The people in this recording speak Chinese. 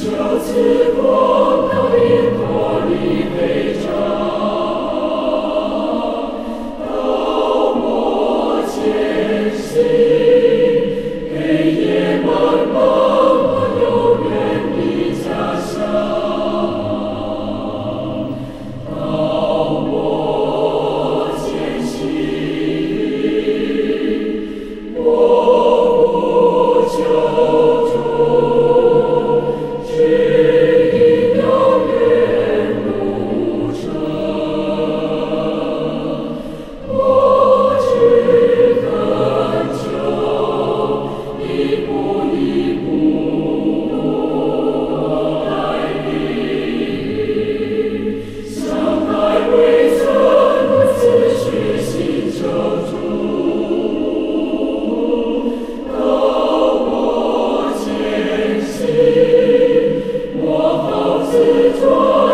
此光到云朵里飞翔，到我前行，黑夜茫茫，我永远的家乡。到我前行，我不求助，只因遥远路程。我只恳求，一步一步带领，像海未曾如此虚心求助。到我前行，我好自作。